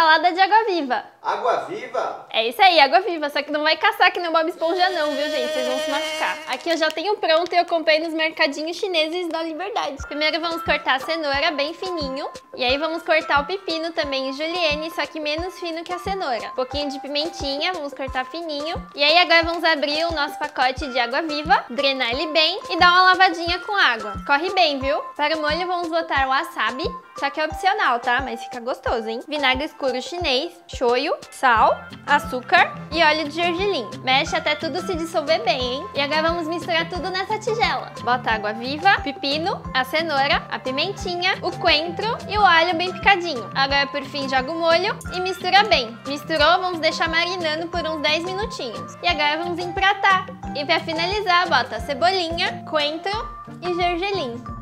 Salada de água-viva. Água-viva? É isso aí, água-viva. Só que não vai caçar que nem o Bob Esponja não, viu, gente? Vocês vão se machucar. Aqui eu já tenho pronto e eu comprei nos mercadinhos chineses da Liberdade. Primeiro vamos cortar a cenoura bem fininho. E aí vamos cortar o pepino também julienne, só que menos fino que a cenoura. Um pouquinho de pimentinha, vamos cortar fininho. E aí agora vamos abrir o nosso pacote de água-viva, drenar ele bem e dar uma lavadinha com água. Corre bem, viu? Para o molho vamos botar wasabi, só que é opcional, tá? Mas fica gostoso, hein? Vinagre escuro chinês, shoyu, sal, açúcar e óleo de gergelim. Mexe até tudo se dissolver bem, hein? E agora vamos misturar tudo nessa tigela. Bota água viva, pepino, a cenoura, a pimentinha, o coentro e o alho bem picadinho. Agora por fim joga o molho e mistura bem. Misturou, vamos deixar marinando por uns 10 minutinhos. E agora vamos empratar. E para finalizar, bota cebolinha, coentro e gergelim.